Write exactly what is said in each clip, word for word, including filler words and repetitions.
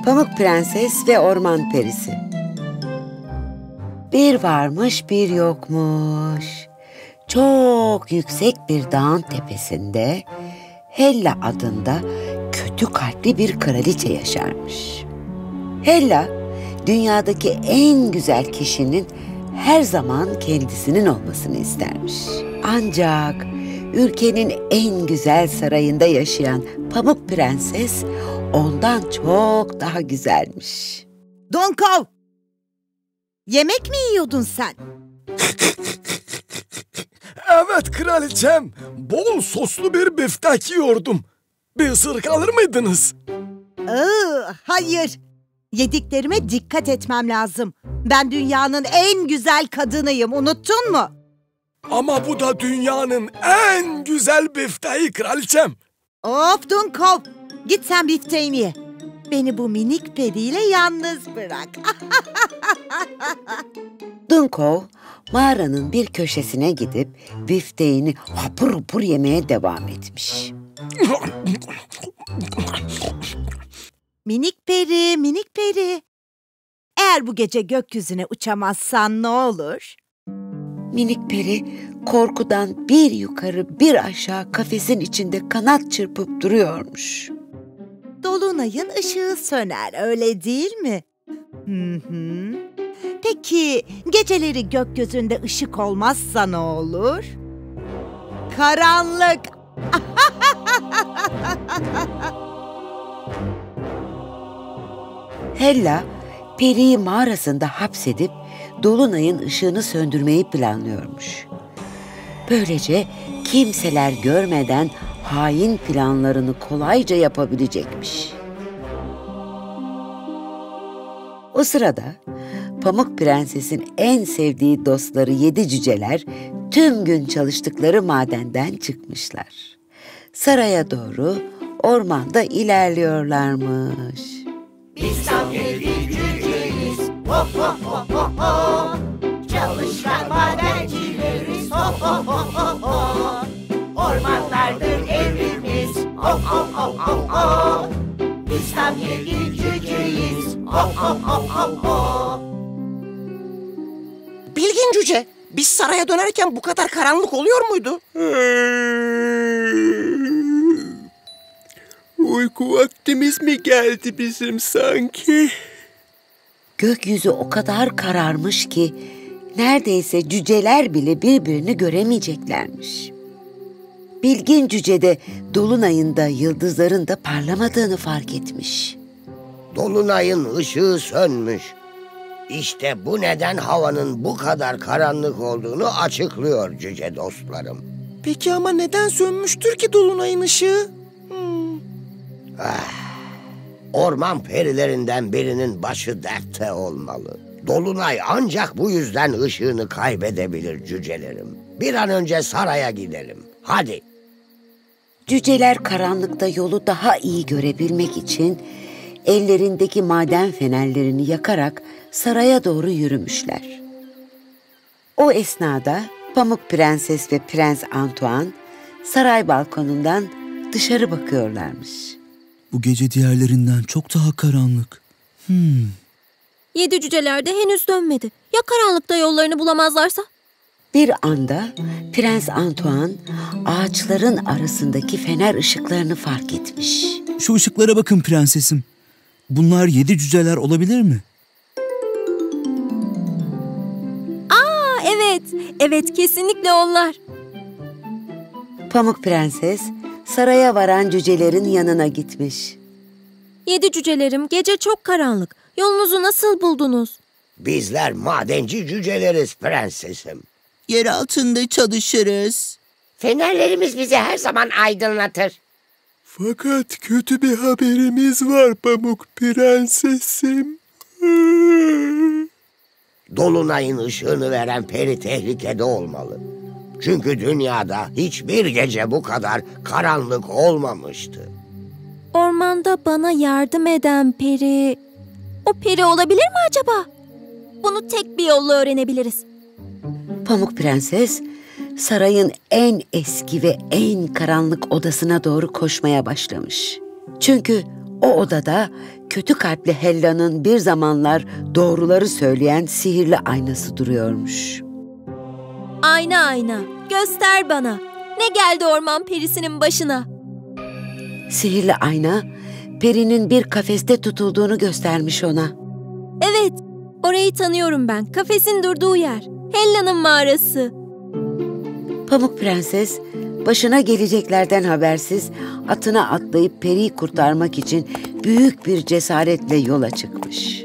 Pamuk Prenses ve Orman Perisi. Bir varmış bir yokmuş. Çok yüksek bir dağın tepesinde Hella adında kötü kalpli bir kraliçe yaşarmış. Hella, dünyadaki en güzel kişinin her zaman kendisinin olmasını istermiş. Ancak ülkenin en güzel sarayında yaşayan Pamuk Prenses ondan çok daha güzelmiş. Dunkov! Yemek mi yiyordun sen? Evet kraliçem, bol soslu bir biftek yiyordum. Bir ısırık alır mıydınız? Iı, hayır. Yediklerime dikkat etmem lazım. Ben dünyanın en güzel kadınıyım, unuttun mu? Ama bu da dünyanın en güzel bifteği kraliçem. Of Dunkov, git sen bifteğimi ye. Beni bu minik periyle yalnız bırak. Dunkov, mağaranın bir köşesine gidip bifteğini hapur hapur yemeye devam etmiş. Minik peri, minik peri. Eğer bu gece gökyüzüne uçamazsan ne olur? Minik peri korkudan bir yukarı bir aşağı kafesin içinde kanat çırpıp duruyormuş. Dolunayın ışığı söner, öyle değil mi? Hı hı. Peki geceleri gökyüzünde ışık olmazsa ne olur? Karanlık. Hella, periyi mağarasında hapsedip dolunayın ışığını söndürmeyi planlıyormuş. Böylece kimseler görmeden hain planlarını kolayca yapabilecekmiş. O sırada Pamuk Prenses'in en sevdiği dostları yedi cüceler tüm gün çalıştıkları madenden çıkmışlar. Saraya doğru ormanda ilerliyorlarmış. Biz tam yedi cüceyiz, ho ho ho ho ho. Çalışkan madencileriz, ho ho ho ho ho. Ormanlardır evimiz, ho ho ho ho ho. Biz tam yedi cüceyiz, ho ho ho ho ho. Bilgin cüce, biz saraya dönerken bu kadar karanlık oluyor muydu? Uyku vaktimiz mi geldi bizim sanki? Gökyüzü o kadar kararmış ki neredeyse cüceler bile birbirini göremeyeceklermiş. Bilgin cüce de dolunayın da yıldızların da parlamadığını fark etmiş. Dolunayın ışığı sönmüş. İşte bu neden havanın bu kadar karanlık olduğunu açıklıyor cüce dostlarım. Peki ama neden sönmüştür ki dolunayın ışığı? Hmm. Ah, orman perilerinden birinin başı dertte olmalı. Dolunay ancak bu yüzden ışığını kaybedebilir cücelerim. Bir an önce saraya gidelim. Hadi. Cüceler karanlıkta yolu daha iyi görebilmek için ellerindeki maden fenerlerini yakarak saraya doğru yürümüşler. O esnada Pamuk Prenses ve Prens Antoine saray balkonundan dışarı bakıyorlarmış. Bu gece diğerlerinden çok daha karanlık. Hmm. Yedi cüceler de henüz dönmedi. Ya karanlıkta yollarını bulamazlarsa? Bir anda Prens Antoine ağaçların arasındaki fener ışıklarını fark etmiş. Şu ışıklara bakın prensesim. Bunlar yedi cüceler olabilir mi? Aa evet, evet kesinlikle onlar. Pamuk Prenses saraya varan cücelerin yanına gitmiş. Yedi cücelerim, gece çok karanlık. Yolunuzu nasıl buldunuz? Bizler madenci cüceleriz prensesim. Yer altında çalışırız. Fenerlerimiz bizi her zaman aydınlatır. Fakat kötü bir haberimiz var Pamuk Prensesim. Dolunayın ışığını veren peri tehlikede olmalı. Çünkü dünyada hiçbir gece bu kadar karanlık olmamıştı. Ormanda bana yardım eden peri... O peri olabilir mi acaba? Bunu tek bir yolla öğrenebiliriz. Pamuk Prenses sarayın en eski ve en karanlık odasına doğru koşmaya başlamış. Çünkü O odada kötü kalpli Hella'nın bir zamanlar doğruları söyleyen sihirli aynası duruyormuş. Ayna ayna, göster bana. Ne geldi orman perisinin başına? Sihirli ayna, perinin bir kafeste tutulduğunu göstermiş ona. Evet, orayı tanıyorum ben. Kafesin durduğu yer. Hella'nın mağarası. Pamuk Prenses, başına geleceklerden habersiz atına atlayıp periyi kurtarmak için büyük bir cesaretle yola çıkmış.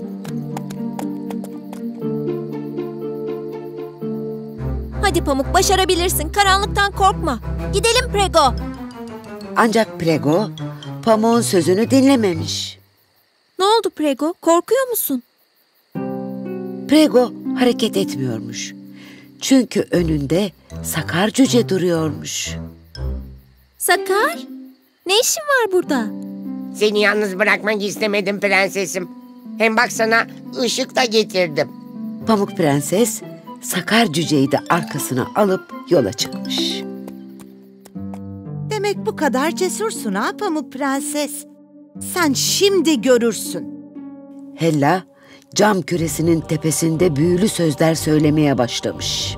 Hadi Pamuk, başarabilirsin. Karanlıktan korkma. Gidelim Prego. Ancak Prego, Pamuk'un sözünü dinlememiş. Ne oldu Prego? Korkuyor musun? Prego hareket etmiyormuş. Çünkü önünde Sakar Cüce duruyormuş. Sakar, ne işin var burada? Seni yalnız bırakmak istemedim prensesim. Hem baksana ışık da getirdim. Pamuk Prenses, Sakar Cüce'yi de arkasına alıp yola çıkmış. Demek bu kadar cesursun ha Pamuk Prenses. Sen şimdi görürsün. Hella, cam küresinin tepesinde büyülü sözler söylemeye başlamış.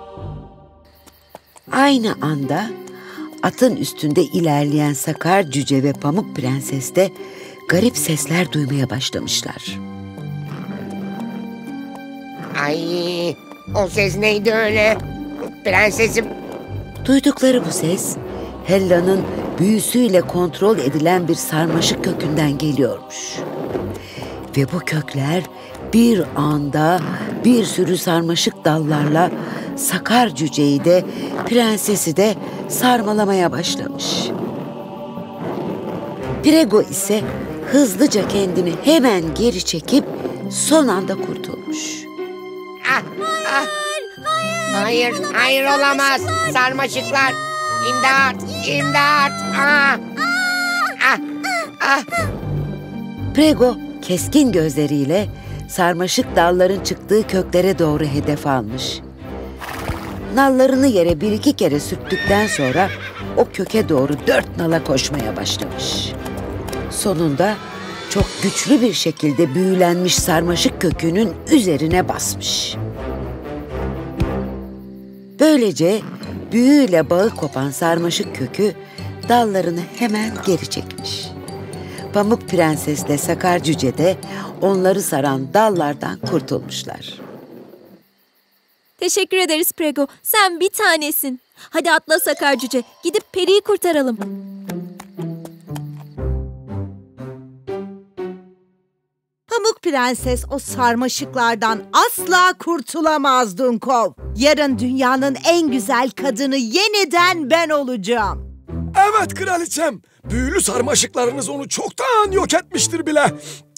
Aynı anda atın üstünde ilerleyen Sakar Cüce ve Pamuk Prenses de garip sesler duymaya başlamışlar. Ay, o ses neydi öyle? Prensesim. Duydukları bu ses, Hella'nın büyüsüyle kontrol edilen bir sarmaşık kökünden geliyormuş. Ve bu kökler bir anda bir sürü sarmaşık dallarla Sakar Cüce'yi de prensesi de sarmalamaya başlamış. Prego ise hızlıca kendini hemen geri çekip son anda kurtulmuş. Ah, ah. Hayır, hayır olamaz. Sarmaşıklar. İmdat, imdat. Ah, ah, ah. Prego keskin gözleriyle sarmaşık dalların çıktığı köklere doğru hedef almış. Nallarını yere bir iki kere sürttükten sonra o köke doğru dört nala koşmaya başlamış. Sonunda çok güçlü bir şekilde büyülenmiş sarmaşık kökünün üzerine basmış. Böylece büyüyle bağı kopan sarmaşık kökü dallarını hemen geri çekmiş. Pamuk Prensesle Sakar Cüce de onları saran dallardan kurtulmuşlar. Teşekkür ederiz Prego. Sen bir tanesin. Hadi atla Sakar Cüce. Gidip periyi kurtaralım. Pamuk Prenses o sarmaşıklardan asla kurtulamaz Dunkov. Yarın dünyanın en güzel kadını yeniden ben olacağım. Evet kraliçem. Büyülü sarmaşıklarınız onu çoktan yok etmiştir bile.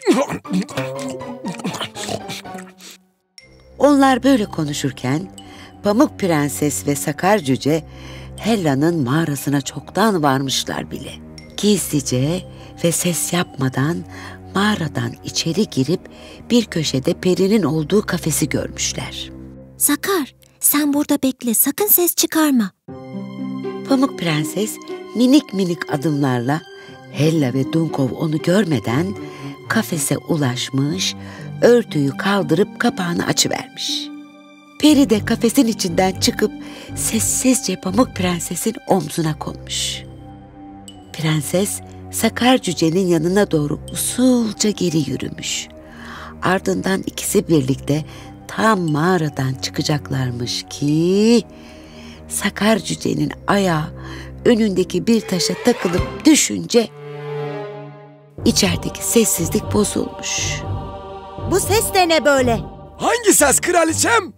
Onlar böyle konuşurken Pamuk Prenses ve Sakar Cüce Hella'nın mağarasına çoktan varmışlar bile. Gizlice ve ses yapmadan mağaradan içeri girip bir köşede perinin olduğu kafesi görmüşler. Sakar, sen burada bekle. Sakın ses çıkarma. Pamuk Prenses minik minik adımlarla Hella ve Dunkov onu görmeden kafese ulaşmış, örtüyü kaldırıp kapağını açıvermiş. Peri de kafesin içinden çıkıp sessizce Pamuk Prenses'in omzuna konmuş. Prenses Sakar Cüce'nin yanına doğru usulca geri yürümüş. Ardından ikisi birlikte tam mağaradan çıkacaklarmış ki Sakar Cüce'nin ayağı önündeki bir taşa takılıp düşünce içerideki sessizlik bozulmuş. Bu ses de ne böyle? Hangi ses kraliçem?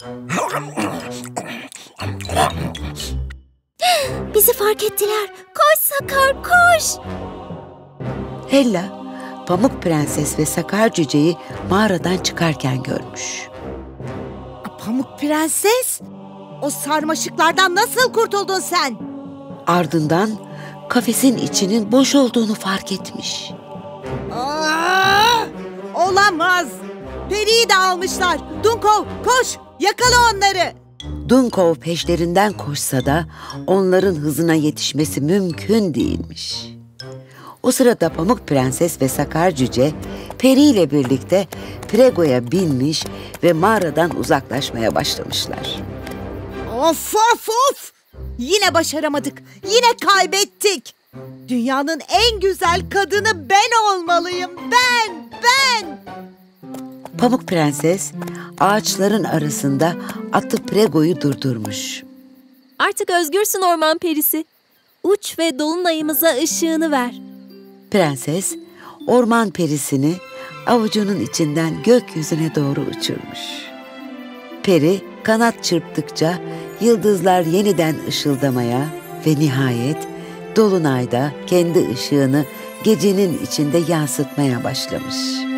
Bizi fark ettiler. Koş Sakar, koş. Hella, Pamuk Prenses ve Sakar Cüce'yi mağaradan çıkarken görmüş. Pamuk Prenses, o sarmaşıklardan nasıl kurtuldun sen? Ardından kafesin içinin boş olduğunu fark etmiş. Aa, olamaz. Periyi de almışlar. Dunkov, koş, yakala onları. Dunkov peşlerinden koşsa da onların hızına yetişmesi mümkün değilmiş. O sırada Pamuk Prenses ve Sakar Cüce Peri ile birlikte Prego'ya binmiş ve mağaradan uzaklaşmaya başlamışlar. Of of of! Yine başaramadık. Yine kaybettik. Dünyanın en güzel kadını ben olmalıyım. Ben, ben. Pamuk Prenses ağaçların arasında atı Prego'yu durdurmuş. Artık özgürsün orman perisi. Uç ve dolunayımıza ışığını ver. Prenses orman perisini avucunun içinden gökyüzüne doğru uçurmuş. Peri kanat çırptıkça yıldızlar yeniden ışıldamaya ve nihayet dolunay da kendi ışığını gecenin içinde yansıtmaya başlamış.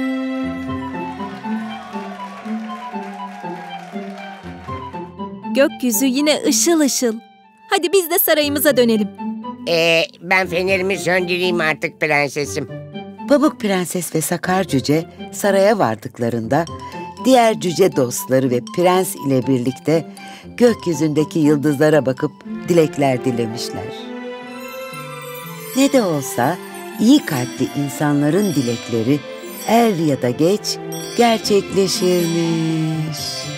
Gökyüzü yine ışıl ışıl. Hadi biz de sarayımıza dönelim. Ee, ben fenerimi söndüreyim artık prensesim. Pamuk Prenses ve Sakar Cüce saraya vardıklarında diğer cüce dostları ve prens ile birlikte gökyüzündeki yıldızlara bakıp dilekler dilemişler. Ne de olsa iyi kalpli insanların dilekleri er ya da geç gerçekleşirmiş.